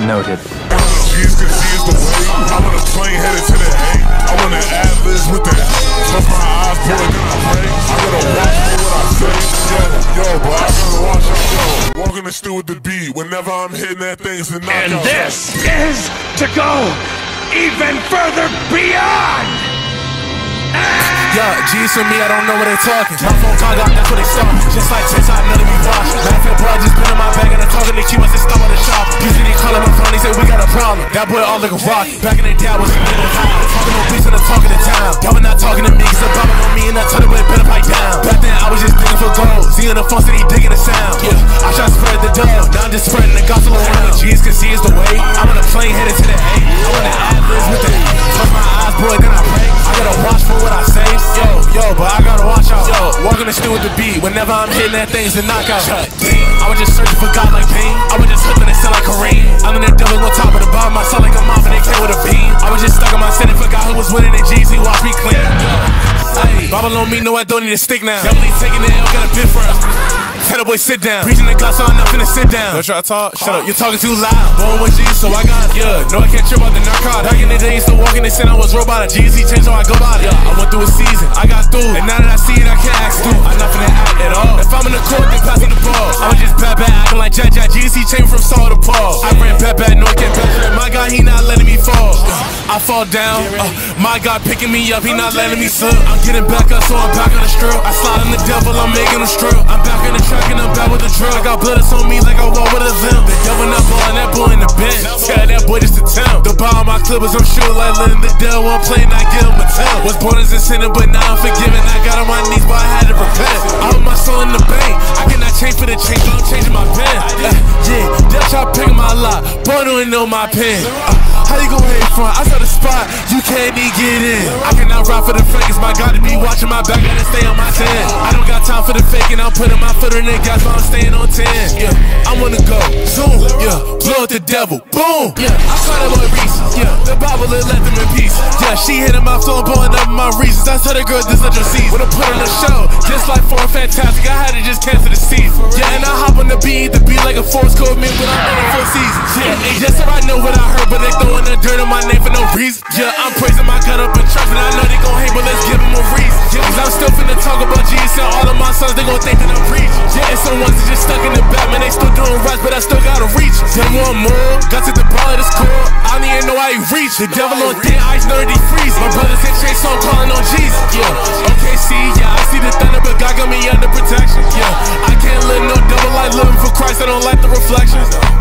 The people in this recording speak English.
Noted. G's can see is the way. I'm on a plane headed to the A. I'm on the Atlas with the close my eyes, pull it down, pray. I gotta watch for what I say. Yo, but I gotta watch out, yo. Walking the stew with the beat. Whenever I'm hitting that thing, it's the knockout. And this is to go even further beyond. Yeah, G's for me, I don't know what they're talking. My phone call out, that's what they start. Just like TikTok, none of me watching. Laughing, bro, I just been in my bag and I'm talking to Q, I said stop on the shop. Usually they call my phone, they say we got a problem. That boy all like a rock. Back in the day, I was a little high. Talking no bitch and I'm talking to town. Y'all not talking to me, cause I'm bobbing on me and I tell them it better pipe down. Back then, I was just digging for gold. Seeing the phone city digging the sound. Yeah, I try to spread the dough. Now I'm just spreading the gospel around. G's can see is the way. I'm on a plane headed to the A. I'm on the Atlas with the close my eyes, boy, then I pray. I gotta watch for what I say. Yo, but I gotta watch out. Yo, walking the stew with the beat. Whenever I'm hitting that thing, it's a knockout. I was just searching for God like pain. I was just hoping to sound like Kareem. I'm in the devil on top of the bottom. I sound like a mom and they came with a beam. I was just stuck in my city, forgot who was winning and G's, he watched me clean. Hey, Babylonia, me, no, I don't need a stick now. Definitely taking the L, got a bit for us. Tell the boy sit down. Preaching the gospel, I'm not finna sit down. Don't try to talk, shut up, you're talking too loud. Born with G's, so I got, no, I can't trip about the narcotic. Back in the day, used to walk in the sin, I was robot. G's, he changed how I go about it. I went through a season, I got through. And now that I see it, I can't act through. I'm not finna act at all. If I'm in the court, then passing the ball. I was just bad, acting like Jack. G's, he changed from Saul to Paul. I ran bad, no, I can't pass. My God, he not letting me fall. I fall down, my God picking me up, he not letting me slip. I'm getting back up, so I'm back on the strip. I slide in the devil, I'm making him strip. I'm back in the track and I'm back with the drill. I got blood on me like I walk with a limp. The devil not blowing that boy in the bench. Yeah, that boy just a temp. The bottom of my clippers, I'm sure like letting the devil one play and I give him a temp. Was born as a sinner, but now I'm forgiven. I got on my knees, but I had to repent. I put my soul in the bank. I cannot change for the change, but I'm changing my pen. They'll try picking my lot, boy don't know my pen. How you gon' hate front? I saw the spot, you can't even get in. I cannot ride for the fakers, my God to be watching my back, gotta stay on my 10. I don't got time for the faking, I'm putting my foot in the gas while I'm staying on 10. Yeah, I wanna go, zoom, blow up the devil, boom. I caught that boy Reese's, the Bible it left him in peace. She hitting my flow, blowing up my reasons. I tell the girl this not your season. When I put on the show, just like for a fantastic, I had to just cancel the season. And I hop on the beat like a force code me when I'm in the 4 seasons. Yes sir, I know what I heard, but they throwing the dirt on my name for no reason. I'm praising my God up in church, and I know they gon' hate, but let's give them a reason. Cause I'm still finna talk about Jesus and all of my sons, they gon' think that I'm preaching. And some ones that just stuck in the back, man, they still doing raps, but I still gotta reach. Then one more, got to the ball of the score. I don't even know how he reached. The devil on thin ice, none of these freeze. My brothers in chase, so I'm calling on Jesus. Okay, see, I see the thunder, but God got me under protection. I can't live no double life, living for Christ, I don't like the reflections.